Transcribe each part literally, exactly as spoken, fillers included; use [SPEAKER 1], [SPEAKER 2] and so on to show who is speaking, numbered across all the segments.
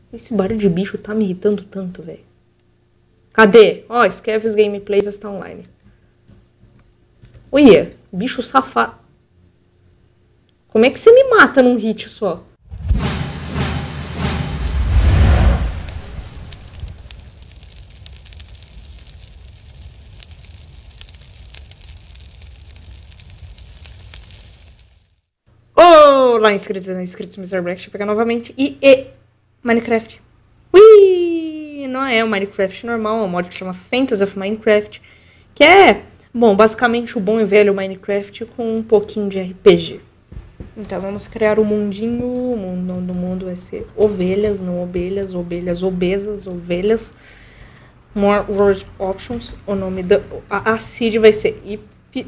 [SPEAKER 1] Esse barulho de bicho tá me irritando tanto, velho. Cadê? Ó, oh, Skev's Gameplays está online. Olha, bicho safado. Como é que você me mata num hit só? Olá, inscritos e inscritos, mister Black, deixa eu pegar novamente. E, e Minecraft. Ui! Não é o Minecraft normal, é um mod que chama Fantasy of Minecraft. Que é, bom, basicamente o bom e velho Minecraft com um pouquinho de R P G. Então vamos criar um mundinho. O mundo do mundo vai ser ovelhas, não ovelhas, ovelhas obesas, ovelhas. More word options. O nome da. A, a seed vai ser Ip.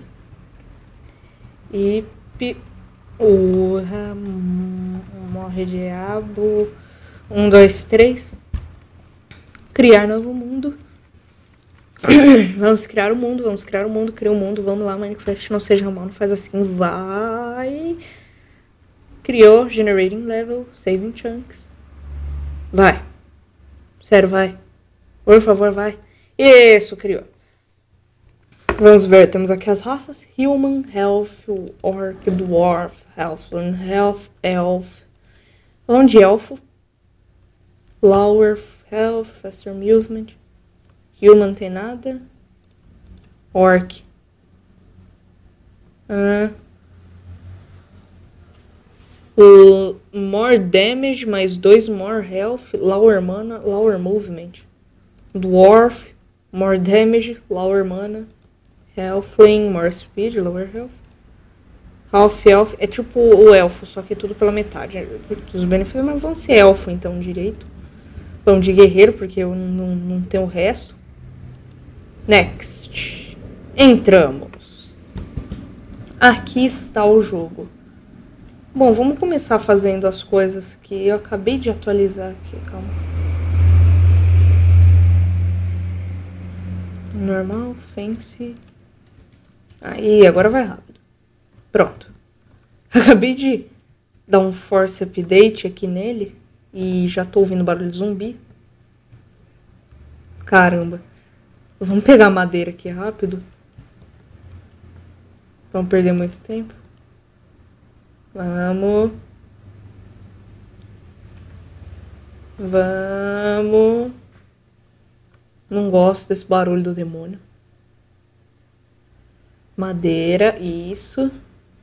[SPEAKER 1] Ip. Urra. Morre diabo. Um, dois, três. Criar novo mundo. Vamos criar o mundo, vamos criar o mundo, criar o mundo, vamos lá, Minecraft, não seja mal, não faz assim, vai. Criou, generating level, saving chunks. Vai. Sério, vai. Por favor, vai. Isso, criou. Vamos ver, temos aqui as raças. Human, Health, Orc, Dwarf, Halfling, Health, Elf. Falando de elfo. Lower, Health, Faster Movement. Human tem nada. Orc. Ah. O more damage mais dois more health. Lower mana, lower movement. Dwarf. More damage, lower mana. Halfling, more speed, lower health. Half elf é tipo o elfo, só que tudo pela metade. Os benefícios mas vão ser elfo então direito. Vamos de guerreiro porque eu não, não tenho o resto. Next. Entramos. Aqui está o jogo. Bom, vamos começar fazendo as coisas que eu acabei de atualizar aqui. Calma. Normal, fancy. Aí, agora vai rápido. Pronto. Acabei de dar um force update aqui nele. E já tô ouvindo barulho de zumbi. Caramba. Vamos pegar madeira aqui rápido. Vamos perder muito tempo. Vamos. Vamos. Não gosto desse barulho do demônio. Madeira, isso.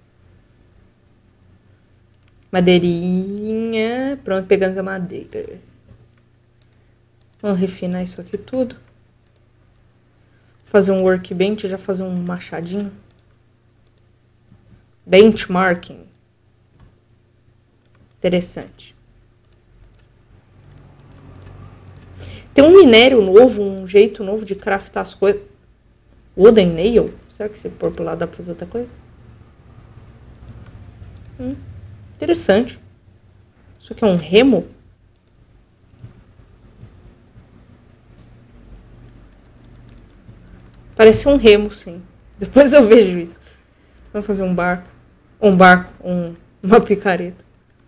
[SPEAKER 1] Madeirinha. Pronto, pegamos a madeira. Vamos refinar isso aqui tudo. Fazer um workbench, já fazer um machadinho. Benchmarking. Interessante. Tem um minério novo, um jeito novo de craftar as coisas. Wooden nail? Será que se pôr pro lado dá pra fazer outra coisa? Hum, interessante. Isso aqui é um remo? Parece um remo, sim. Depois eu vejo isso. Vamos fazer um barco. Um barco, um, uma picareta.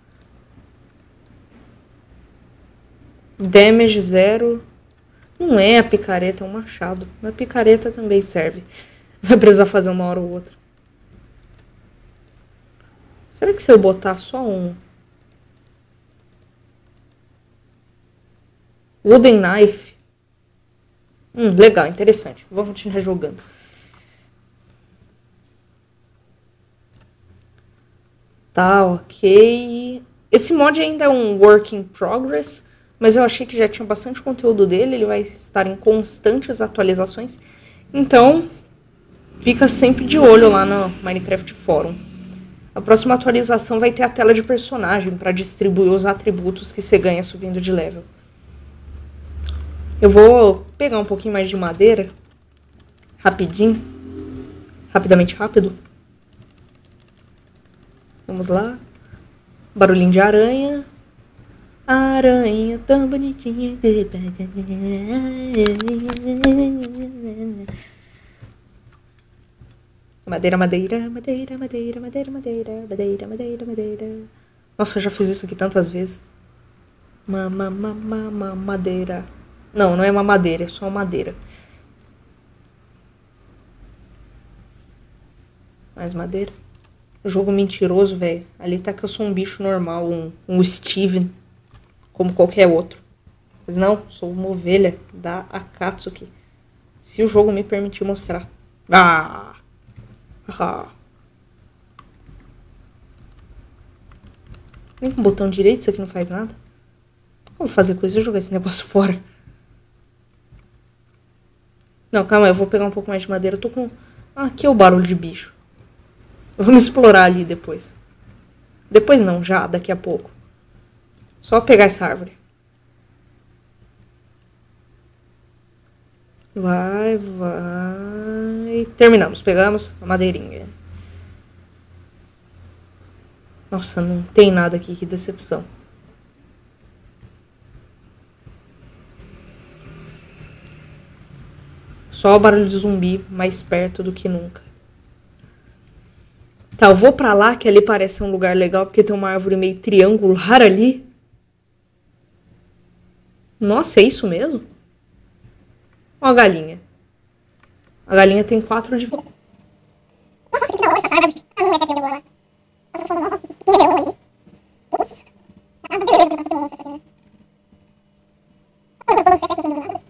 [SPEAKER 1] Damage zero. Não é a picareta, é um machado. Mas a picareta também serve. Vai precisar fazer uma hora ou outra. Será que se eu botar só um... Wooden knife. Hum, legal, interessante. Vou continuar jogando. Tá, ok. Esse mod ainda é um work in progress, mas eu achei que já tinha bastante conteúdo dele. Ele vai estar em constantes atualizações. Então, fica sempre de olho lá no Minecraft Forum. A próxima atualização vai ter a tela de personagem para distribuir os atributos que você ganha subindo de level. Eu vou pegar um pouquinho mais de madeira. Rapidinho. Rapidamente rápido. Vamos lá. Barulhinho de aranha. Aranha tão bonitinha. Madeira, madeira, madeira, madeira, madeira, madeira, madeira, madeira, madeira. Nossa, eu já fiz isso aqui tantas vezes. Mama, mama, mamadeira. Não, não é mamadeira, é só madeira. Mais madeira. Jogo mentiroso, velho. Ali tá que eu sou um bicho normal, um, um Steven, como qualquer outro. Mas não, sou uma ovelha da Akatsuki. Se o jogo me permitir mostrar. Ah! Ah! Nem com o botão direito isso aqui não faz nada. Vou fazer coisa e jogar esse negócio fora. Não, calma aí, eu vou pegar um pouco mais de madeira. Eu tô com... Ah, aqui é o barulho de bicho. Vamos explorar ali depois. Depois não, já, daqui a pouco. Só pegar essa árvore. Vai, vai... Terminamos, pegamos a madeirinha. Nossa, não tem nada aqui, que decepção. Só o barulho de zumbi mais perto do que nunca. Tá, eu vou pra lá, que ali parece um lugar legal, porque tem uma árvore meio triangular ali. Nossa, é isso mesmo? Ó a galinha. A galinha tem quatro de... Nossa, que da hora essa árvore. A minha até lá. Putz. Ah, beleza, tá fazendo monstro aqui, né? Eu não sei se é que eu não nada.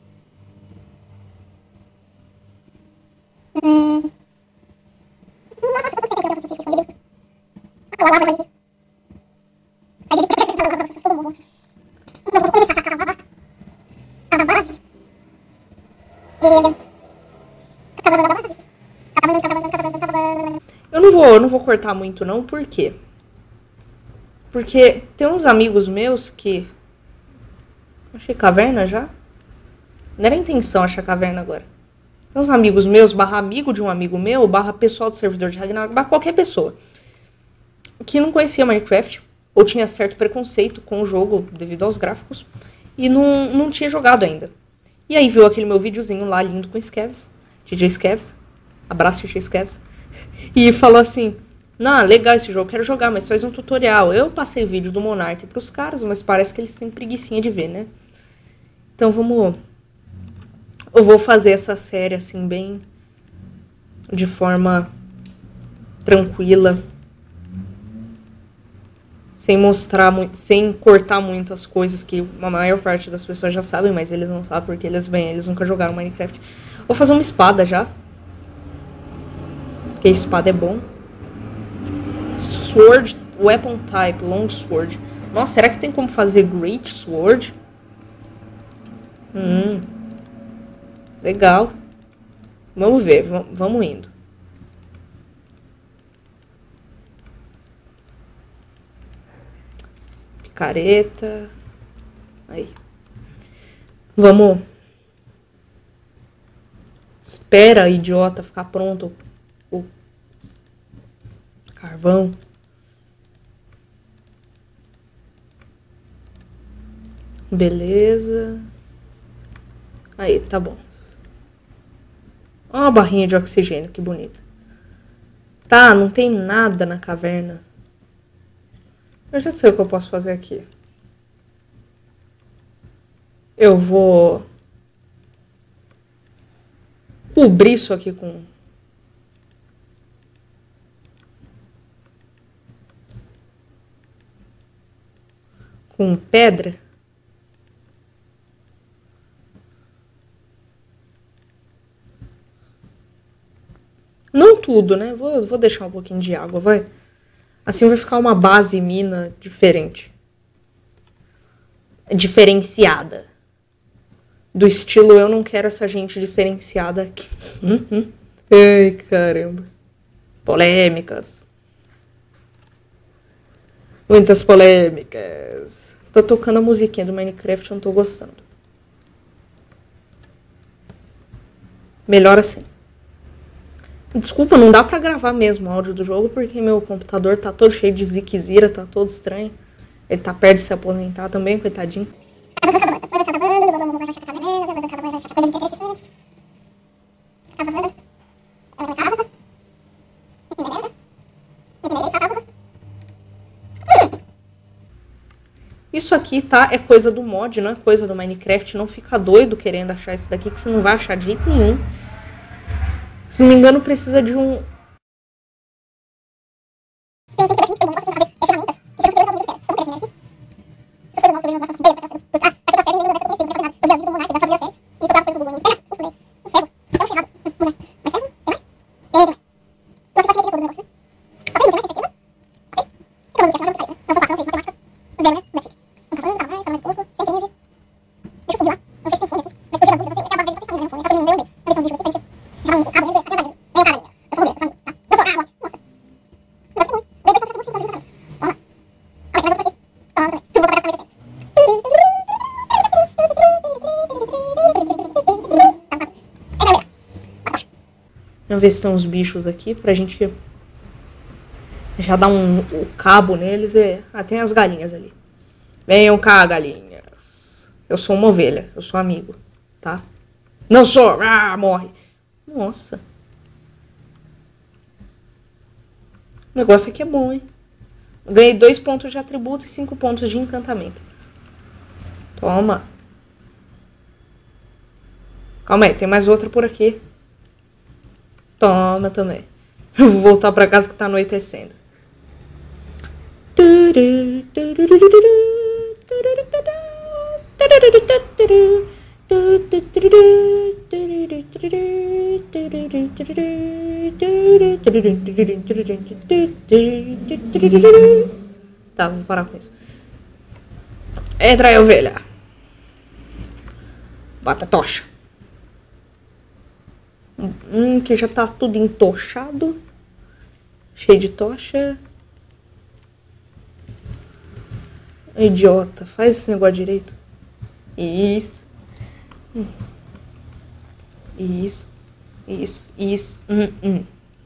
[SPEAKER 1] Hum... Nossa, eu tô tentando fazer isso escondido. Ah, lá, lá, lá, ali. Sai de perto, todo mundo. Eu vou começar a cavar a base. Eu não vou, eu não vou cortar muito não, por quê? Porque tem uns amigos meus que... Achei caverna já? Não era a intenção achar caverna agora. Tem uns amigos meus, barra amigo de um amigo meu, barra pessoal do servidor de Ragnarok, barra qualquer pessoa que não conhecia Minecraft, ou tinha certo preconceito com o jogo devido aos gráficos, e não, não tinha jogado ainda. E aí viu aquele meu videozinho lá lindo com Skevs, D J Skevs, abraço D J Skevs, e falou assim, não, legal esse jogo, quero jogar, mas faz um tutorial. Eu passei o vídeo do Monark pros caras, mas parece que eles têm preguicinha de ver, né? Então vamos... Eu vou fazer essa série assim, bem... de forma tranquila, sem mostrar muito, sem cortar muito as coisas que a maior parte das pessoas já sabem, mas eles não sabem porque eles, bem, eles nunca jogaram Minecraft. Vou fazer uma espada já, porque espada é bom. Sword, weapon type, long sword. Nossa, será que tem como fazer great sword? Hum, legal. Vamos ver, vamos indo. Picareta. Aí. Vamos. Espera, idiota, ficar pronto o carvão. Beleza. Aí, tá bom. Ó uma barrinha de oxigênio, que bonita. Tá, não tem nada na caverna. Eu já sei o que eu posso fazer aqui. Eu vou cobrir isso aqui com... com pedra. Não tudo, né? Vou, vou deixar um pouquinho de água, vai. Assim vai ficar uma base mina diferente. Diferenciada. Do estilo, eu não quero essa gente diferenciada aqui. Uhum. Ai, caramba. Polêmicas. Muitas polêmicas. Tô tocando a musiquinha do Minecraft, eu não tô gostando. Melhor assim. Desculpa, não dá pra gravar mesmo o áudio do jogo, porque meu computador tá todo cheio de ziquezira, tá todo estranho. Ele tá perto de se aposentar também, coitadinho. Isso aqui, tá? É coisa do mod, não é coisa do Minecraft. Não fica doido querendo achar isso daqui, que você não vai achar de jeito nenhum. Se não me engano, precisa de um... Vamos ver se tem uns bichos aqui pra gente já dar um, um cabo neles. E... Ah, tem as galinhas ali. Venham cá, galinhas. Eu sou uma ovelha, eu sou amigo, tá? Não sou! Ah, morre! Nossa. O negócio aqui é bom, hein? Eu ganhei dois pontos de atributo e cinco pontos de encantamento. Toma. Calma aí, tem mais outra por aqui. Toma também. Eu vou voltar pra casa que tá anoitecendo. Tá, vamos parar com isso. Entra aí, ovelha. Bota a tocha. Hum, que já tá tudo entochado. Cheio de tocha. Idiota, faz esse negócio direito. Isso. Hum. Isso. Isso. Isso. Hum, hum.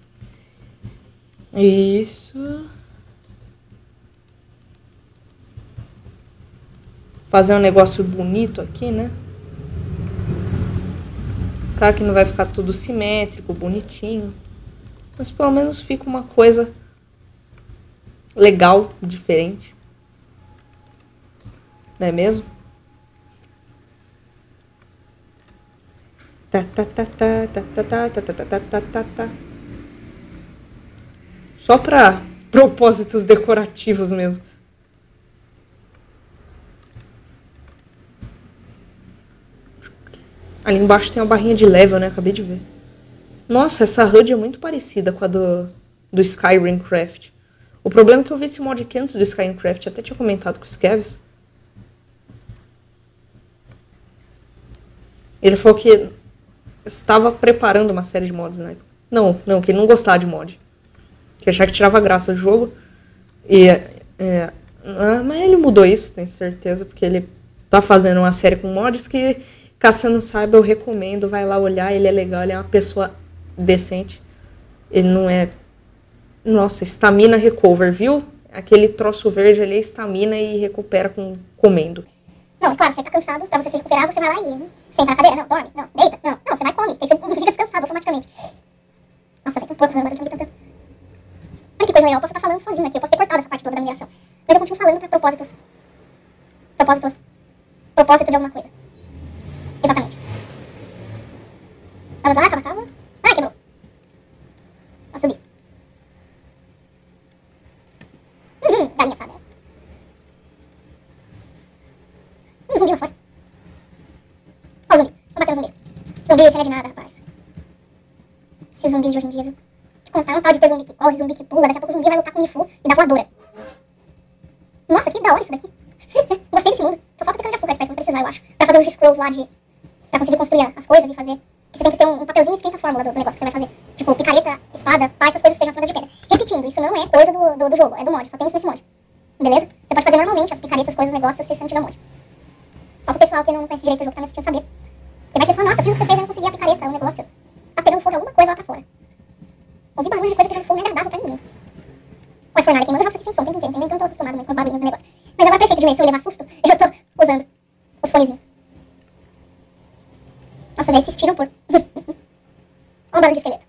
[SPEAKER 1] Isso. Fazer um negócio bonito aqui, né? Claro que não vai ficar tudo simétrico, bonitinho. Mas pelo menos fica uma coisa legal, diferente. Não é mesmo? Tá, tá, tá, tá, tá, tá, tá, tá, tá, tá, tá, tá, tá. Só pra propósitos decorativos mesmo. Ali embaixo tem uma barrinha de level, né? Acabei de ver. Nossa, essa H U D é muito parecida com a do, do Skyrim Craft. O problema é que eu vi esse mod aqui antes do Skyrim Craft. Até tinha comentado com o Skevs. Ele falou que estava preparando uma série de mods, né? Não, não, que ele não gostava de mod. Que achava que tirava graça do jogo. E, é, ah, mas ele mudou isso, tenho certeza. Porque ele tá fazendo uma série com mods que... Caso você não saiba, eu recomendo, vai lá olhar, ele é legal, ele é uma pessoa decente. Ele não é... Nossa, estamina recover, viu? Aquele troço verde ali é estamina e recupera com comendo.
[SPEAKER 2] Não, claro, você tá cansado, pra você se recuperar, você vai lá e senta na cadeira, não, dorme, não, deita, não, não, você vai e come, porque você não fica descansado automaticamente. Nossa, velho, tem um porco fazendo barulho de tanto. Olha que coisa legal, eu posso estar falando sozinho aqui, eu posso ter cortado essa parte toda da mineração. Mas eu continuo falando pra propósitos. Propósitos. Propósito de alguma coisa. Exatamente. Vamos lá, calma, calma. Ah, quebrou. Vou subir. Uhum, galinha assada. Um zumbi lá fora. Ó o zumbi. Vou bater no zumbi. Zumbi, você não é de nada, rapaz. Esses zumbis de hoje em dia, viu? Te contar um tal de ter zumbi que corre, zumbi que pula. Daqui a pouco o zumbi vai lutar com o Mifu e dá voadora. Nossa, que da hora isso daqui. Gostei desse mundo. Só falta ter cana de açúcar aqui perto, vou precisar, eu acho. Pra fazer os scrolls lá de... Pra conseguir construir as coisas e fazer... Porque você tem que ter um, um papelzinho escrito a fórmula do, do negócio que você vai fazer. Tipo, picareta, espada, pá, essas coisas sejam acima de pedra. Repetindo, isso não é coisa do, do, do jogo, é do mod. Só tem isso nesse mod. Beleza? Você pode fazer normalmente as picaretas, coisas, negócios, se você não tiver mod. Só pro pessoal que não conhece direito o jogo, que tá me assistindo saber. Que vai pensar, nossa, fiz o que você fez, eu não consegui a picareta, o negócio. Tá pegando fogo alguma coisa lá pra fora. Ouvir barulho de coisa pegando fogo não é agradável pra ninguém. Olha, fornalha queimando, eu jogo isso aqui sem som o tempo inteiro, entendeu? Então eu tô acostumado né, com os barulhos do negócio. Mas agora, prefeito de mim, se eu levar susto, eu tô usando os fonezinhos. Nossa, velho, esses tiram por... Olha o barulho de esqueleto.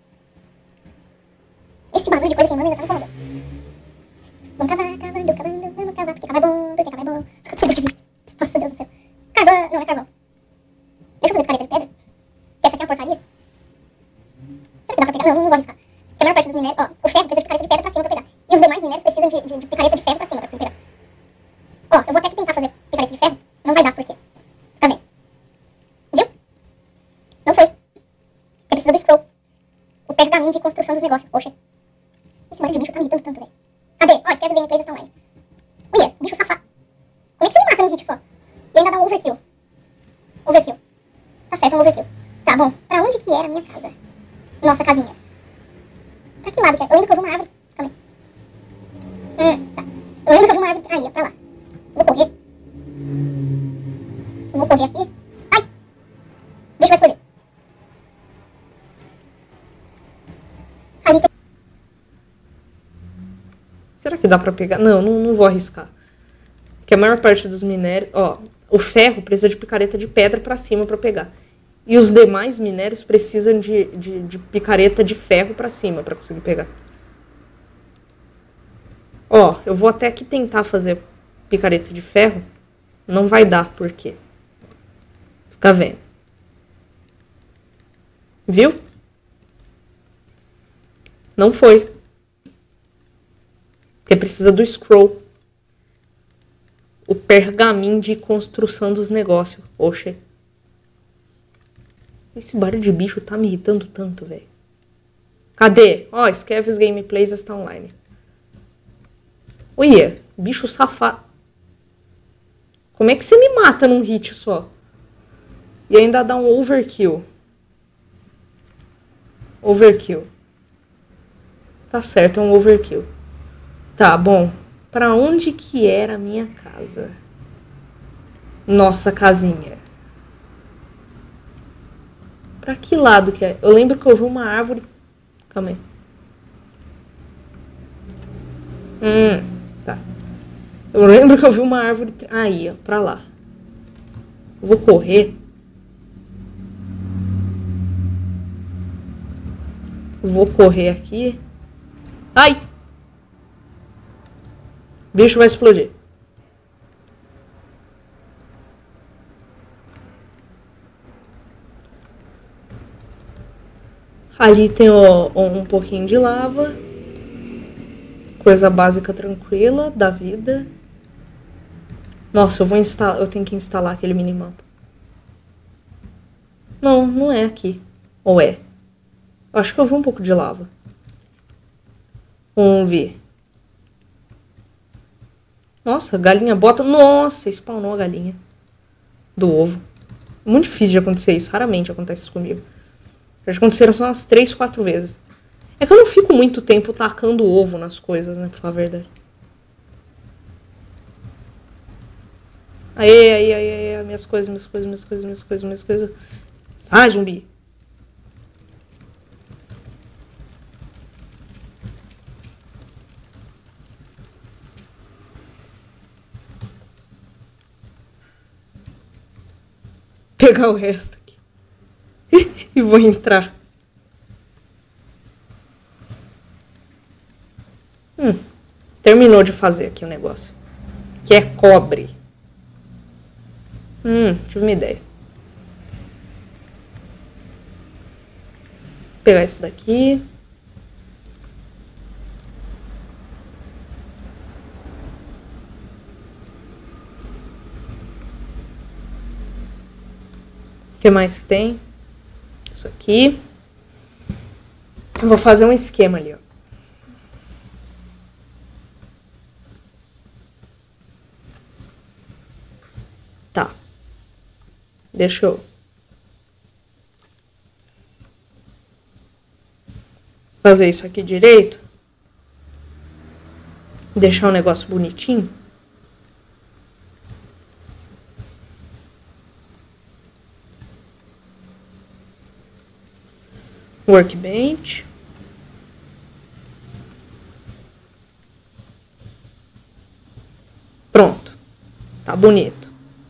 [SPEAKER 2] Esse barulho de coisa queimando ainda tá me incomodando. Vamos cavar, cavando, cavando, vamos cavar, porque cavar é bom, porque cavar é bom. Só que não é carvão. Deixa eu fazer picareta de pedra. Que essa aqui é uma porcaria. Será que dá pra pegar? Não, não vou arriscar. Porque a maior parte dos minérios, ó, o ferro precisa de picareta de pedra pra cima pra pegar. E os demais minérios precisam de, de, de picareta de ferro pra cima pra você pegar. Ó, eu vou até aqui tentar fazer picareta de ferro. Não vai dar, por quê? Tá vendo? Viu? Não foi. Porque precisa do scroll. O pergaminho de construção dos negócios. Poxa. Esse barulho de bicho tá me irritando tanto, velho. Cadê? Ó, escreve os gameplays estão online. Olha, bicho safado. Como é que você me mata num hit só? E ainda dá um overkill. Overkill. Tá certo, um overkill. Tá bom. Pra onde que era a minha casa? Nossa casinha. Pra que lado que é? Eu lembro que eu vi uma árvore. Calma aí. Hum, tá. Eu lembro que eu vi uma árvore. Aí, ó, pra lá. Vou correr. Eu vou correr aqui. Ai! O bicho vai explodir. Ali tem...
[SPEAKER 1] Será que dá pra pegar? Não, não, não vou arriscar. Porque a maior parte dos minérios... Ó, o ferro precisa de picareta de pedra pra cima pra pegar. E os demais minérios precisam de, de, de picareta de ferro pra cima pra conseguir pegar. Ó, eu vou até aqui tentar fazer picareta de ferro. Não vai dar, por quê? Fica vendo. Viu? Não foi. Porque precisa do scroll. O pergaminho de construção dos negócios. Oxe. Esse barulho de bicho tá me irritando tanto, velho. Cadê? Ó, Skeves Gameplays está online. Olha, bicho safado. Como é que você me mata num hit só? E ainda dá um overkill. Overkill. Tá certo, é um overkill. Tá, bom. Pra onde que era a minha casa? Nossa casinha. Pra que lado que é? Eu lembro que eu vi uma árvore... Calma aí. Hum, tá. Eu lembro que eu vi uma árvore... Aí, ó, pra lá. Eu vou correr. Eu vou correr aqui. Ai! O bicho vai explodir. Ali tem ó, um pouquinho de lava. Coisa básica tranquila da vida. Nossa, eu vou instalar. Eu tenho que instalar aquele minimapa. Não, não é aqui. Ou é? Eu acho que eu vi um pouco de lava. Vamos ver. Nossa, galinha bota. Nossa, spawnou a galinha. Do ovo. Muito difícil de acontecer isso. Raramente acontece isso comigo. Já aconteceram só umas três, quatro vezes. É que eu não fico muito tempo tacando ovo nas coisas, né? Pra falar a verdade. Aê, aê, aê, aê. Minhas coisas, minhas coisas, minhas coisas, minhas coisas, minhas coisas. Sai, zumbi. Pegar o resto aqui. E vou entrar. Hum, terminou de fazer aqui o negócio. Que é cobre. Hum, tive uma ideia. Vou pegar esse daqui. O que mais que tem? Isso aqui. Eu vou fazer um esquema ali, ó. Tá. Deixa eu fazer isso aqui direito. Deixar o negócio bonitinho. Workbench. Pronto. Tá bonito.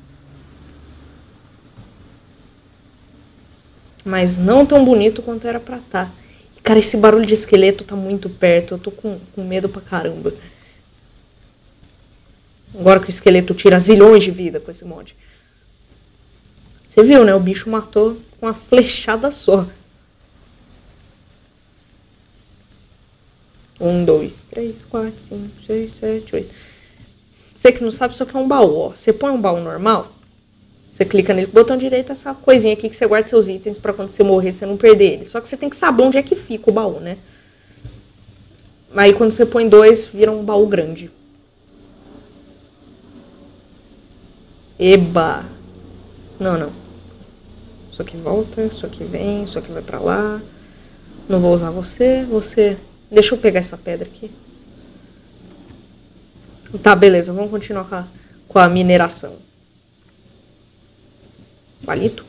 [SPEAKER 1] Mas não tão bonito quanto era pra tá. Cara, esse barulho de esqueleto tá muito perto. Eu tô com, com medo pra caramba. Agora que o esqueleto tira zilhões de vida com esse mod. Você viu, né? O bicho matou com uma flechada só. Um, dois, três, quatro, cinco, seis, sete, oito. Você que não sabe, isso aqui é um baú, ó. Você põe um baú normal, você clica nele com o botão direito, essa coisinha aqui que você guarda seus itens pra quando você morrer, você não perder ele. Só que você tem que saber onde é que fica o baú, né? Aí quando você põe dois, vira um baú grande. Eba! Não, não. Isso aqui volta, isso aqui vem, isso aqui vai pra lá. Não vou usar você, você... Deixa eu pegar essa pedra aqui. Tá, beleza, vamos continuar com a, com a mineração. Palito.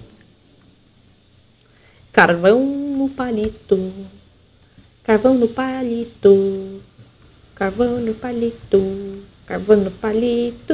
[SPEAKER 1] Carvão no palito. Carvão no palito. Carvão no palito. Carvão no palito.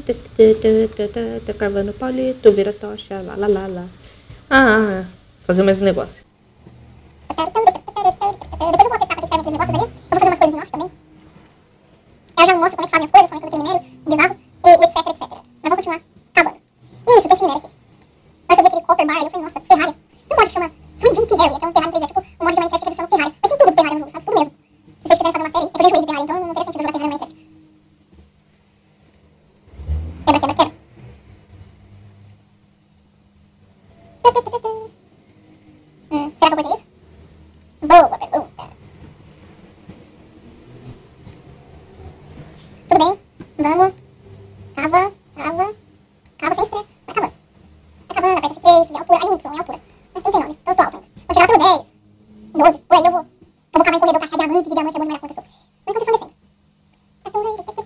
[SPEAKER 1] Carvão no palito. Vira tocha. Lá, lá, lá, lá. Ah, fazer mais um negócio.
[SPEAKER 2] Depois eu vou testar pra que servem aqueles negócios ali. Eu vou fazer umas coisas em off também. Eu já mostro como é que fazem as coisas, como é que eu tenho minério, bizarro, e, e etc, etcétera. Mas vou continuar acabando. Isso, desse minério aqui. Na hora que eu vi aquele copper bar ali, eu falei, nossa, Terraria. Tem um mod que chama três D Terraria, que é um Terraria três D, é tipo um mod de Minecraft que adiciona Terraria. Mas tem tudo do Terraria no jogo, sabe? Tudo mesmo. Se vocês quiserem fazer uma série, é que eu já joguei de Terraria, então não teria sentido jogar Terraria no Minecraft. Quebra, quebra, quebra. Hum, será que eu cortei isso? Boa pergunta. Tudo bem, vamos. Cava, cava. Cava sem estresse. Vai acabando. Vai acabando, aperta F três, de altura. Aí o Y, em altura. Não tem nome, então eu tô alto ainda. Vou chegar pelo dez, doze, por aí eu vou. Eu vou cavar em corredor pra achar diamante, de diamante é muito melhor que uma pessoa. Mas enquanto isso, eu vou descendo.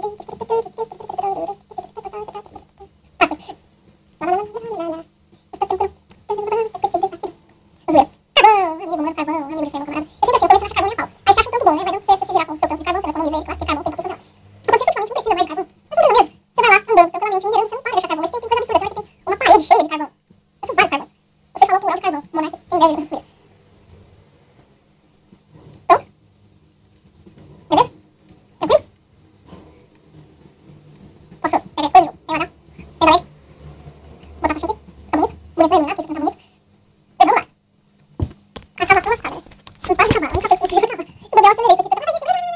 [SPEAKER 2] Carvão, amigo de ferro, camarada. Eu sempre assim, eu começo a achar carvão e a pau. Aí você acha um tanto bom, né? Mas não você se virar com o seu tanto de carvão, você vai economiza ele, claro, porque carvão tem pra todo lado. E quando você efetivamente não precisa mais de carvão, mas não mesmo. Você vai lá andando tranquilamente, minerando, você não para de achar carvão. Mas tem, tem coisa absurda, tem hora que tem uma parede cheia de carvão. Mas são vários carvões. Você falou plural de carvão, o monarca tem inveja dessa sujeira. Pronto? Beleza? Tranquilo? Posso pegar as coisas, jogo? Sem olhar? Sem valer? Botar a caixa aqui? Fica bonito? Bonito vai iluminar, porque isso não tá bonito. E vamos lá. A cavação lascada, né? Não para de cavar, a única coisa que eu preciso é cavar. Se bobear, eu acelerei isso aqui. Cadê a minha cara?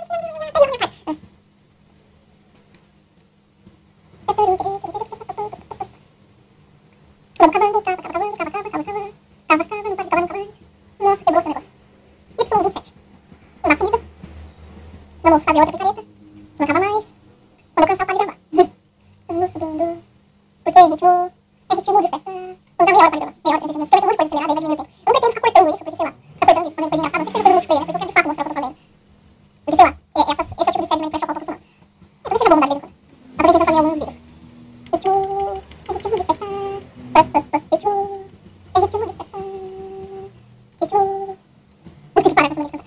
[SPEAKER 2] Vamos cavando, cava, cava, cava, cava, cava, cava, cava, cava, cava, não pode cavar, não cava. Nossa, quebrou esse negócio. Y vinte e sete. Vamos dar sumida. Vamos fazer outra picareta. Não cava mais. Quando eu cansar, pode gravar. Vamos subindo. Porque é ritmo. É ritmo de festa. Vamos dar meia hora pra gravar. Meia hora, trinta segundos. Porque vai ter um monte de coisa acelerada, aí vai diminuir o tempo. Eu não pretendo ficar cortando isso, porque sei lá. Ficar cortando e fazendo coisa engraçada. Não sei se seja coisa multiplayer, né? Porque eu quero de fato mostrar o que eu tô fazendo. Porque sei lá. É, essas, esse é o tipo de série de Minecraft ao qual eu tô acostumado. É, talvez seja bom mudar de vez em quando. Eu tô tentando fazer alguns vídeos. Ritmo. É ritmo de festa. Ritmo. É ritmo de festa. Ritmo. Vou ter que parar com essa maneira de cantar.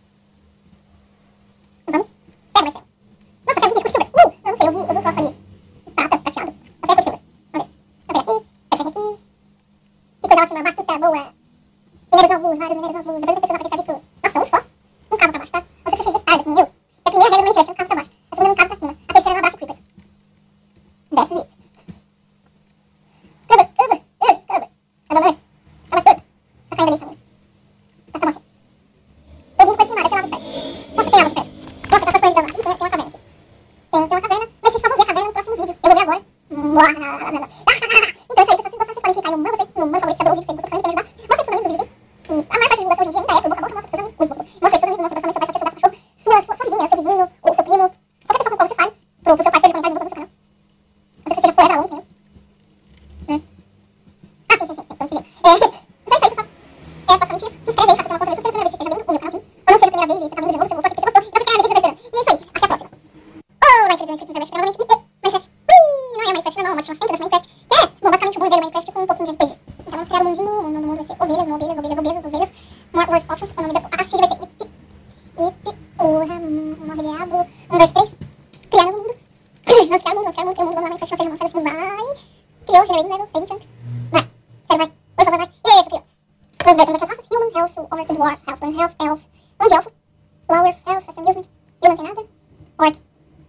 [SPEAKER 2] Vamos? Pega mais céu. Nossa, quero que isso por silver. Uh! Eu não sei, eu vi, eu vi o troço ali. Prata, prateado. Até por silver. Vamos ver. Vou pegar aqui, pega aqui. Que coisa ótima, batuta boa. Minérios novos, vários minérios novos. Depois eu vou precisar pra que serve isso. Nossa, um só? Um cabo pra baixo, tá? Não sei se você chega tarde, que nem eu. É a primeira regra do Minecraft, um cabo pra baixo. A segunda é um cabo pra cima. A terceira é um abraço creepers. That's it. Cover, cover, cover, cover. Cover mais. Cover tudo. Tá caindo ali, Samuel. Tá, tá bom assim. Tô ouvindo coisa queimada, tem água de perto. Nossa, tem água de perto. Nossa, tá fazendo de gravar. Ih, tem, tem uma caverna aqui. Tem, tem uma caverna. Mas vocês só vão ver a caverna no próximo vídeo. Eu vou ver agora. Então é isso aí, pessoal. Se vocês podem clicar no mano, vocês, no mano favorito, saber o vídeo que você gosta, me ajudar. Mostra pros seus amigos o vídeo. E a maior parte da divulgação hoje em dia ainda é por boca a boca. Mostra pros seus amigos. Muito pouco. Mostra pros seus amigos, mostra pros seus amigos, seu cachorro, sua, sua, sua vizinha, seu vizinho, ou seu primo. Qualquer pessoa com qual você fale. Pro, pro seu parceiro de comentários, divulga no seu canal. Não sei se seja forever alone, entendeu? Hum. Ah, sim, sim, sim, sim, tô seguindo. É, então é isso aí, pessoal. É basicamente isso. Se inscreve aí, faça pela conta do YouTube, se é a primeira vez que você esteja vendo o meu canalzinho. Ou não seja a primeira vez e você tá vindo de novo, você voltou aqui porque você gostou. Então se inscreve aqui que você tá esperando. E é isso aí, até a próxima. Oh, vai inscrever no inscrito no Minecraft, novamente. E, e, Minecraft. Ui, não é Minecraft normal, é uma mod chama Fantasy Minecraft. Que é, bom, basicamente um bom e velho Minecraft com um pouquinho de R P G. Então vamos criar um mundinho, o nome do mundo vai ser ovelhas, não ovelhas, ovelhas, ovelhas, ovelhas. More Word Options, o nome da... A sigla vai ser Ip, Ip, Urra, Morre Diabo. Um, dois, três. Criar um mundo. Vamos criar um mundo, vamos criar um mundo, criar um mundo, vamos lá, Minecraft, ou seja, vamos fazer assim, vai. Criou, generating level, saving chunks. Vai, sério, vai. Por favor, vai. E é isso, criou. Vamos ver, temos aqui as raças. Human, Elf, Orc, Dwarf, Halfling, Elf, Elf. Um de Elfo. Lower, Elf, Fast Movement. Human tem nada. Orc.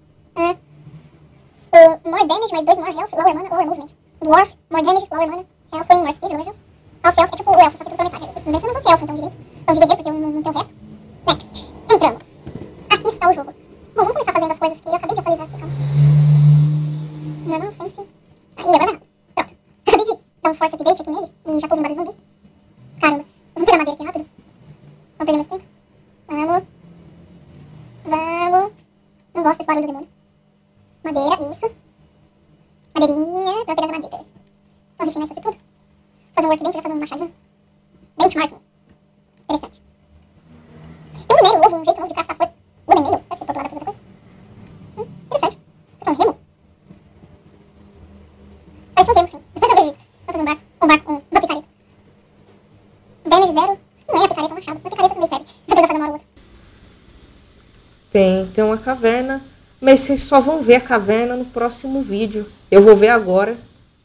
[SPEAKER 2] Uh, uh, more damage, mais dois more health, lower mana, lower movement. Dwarf, more damage, lower mana, Elfo em North Speed, viu? Half Elf é tipo o Elfo, só que tudo pela metade. Os brancos eu não vou ser Elfo, então direito. Então direito, porque eu não, não tenho resto. Next. Entramos. Aqui está o jogo. Bom, vamos começar fazendo as coisas que eu acabei de atualizar aqui, calma. Normal, fancy. Aí, agora vai rápido. Pronto. Acabei de dar um force update aqui nele e já tô ouvindo barulho zumbi. Caramba. Vamos pegar madeira aqui rápido. Vamos perder muito tempo. Vamos. Vamos. Não gosto desse barulho do demônio. Madeira, isso. Madeirinha, pra pegar a madeira. Vamos refinar isso aqui tudo. Fazer um workbench, já fazer um machadinho. Benchmarking. Interessante. Tem um minério novo, um jeito novo de craftar as coisas. Wooden nail. Será que você pode lá pra fazer outra coisa? Hum, interessante. Isso aqui é um remo? Parece um remo, sim. Depois eu vejo isso. Vou fazer um barco. Um barco, um, uma picareta. Damage zero. Não é a picareta, é um machado. A picareta também serve. Depois eu fazer uma hora ou outra.
[SPEAKER 1] Tem, tem uma caverna. Mas vocês só vão ver a caverna no próximo vídeo. Eu vou ver agora.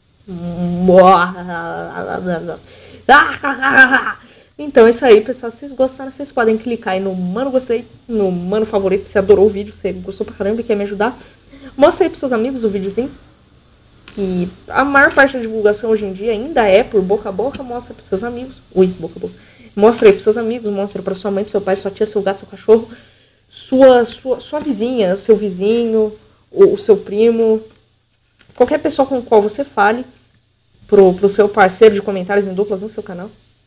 [SPEAKER 1] Então é isso aí, pessoal. Se vocês gostaram, vocês podem clicar aí no mano gostei, no mano favorito. Se adorou o vídeo, se gostou pra caramba e quer me ajudar, mostra aí pros seus amigos o videozinho. Que a maior parte da divulgação hoje em dia ainda é por boca a boca. Mostra pros seus amigos. Ui, boca a boca. Mostra aí pros seus amigos, mostra pra sua mãe, pro seu pai, sua tia, seu gato, seu cachorro, sua, sua, sua vizinha, seu vizinho, o, o seu primo, qualquer pessoa com a qual você fale, pro, pro seu parceiro de comentários em duplas no seu canal.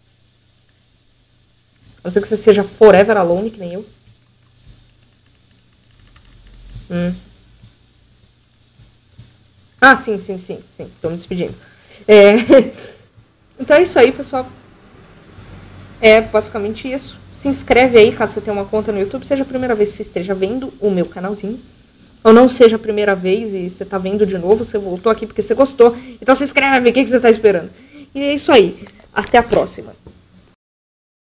[SPEAKER 1] A não ser que você seja forever alone, que nem eu. Hum. Ah, sim, sim, sim, sim. Tô me despedindo. É... Então é isso aí, pessoal. É basicamente isso. Se inscreve aí, caso você tenha uma conta no YouTube. Seja a primeira vez que você esteja vendo o meu canalzinho. Ou não seja a primeira vez e você tá vendo de novo. Você voltou aqui porque você gostou. Então se inscreve, o que, que você tá esperando? E é isso aí. Até a próxima.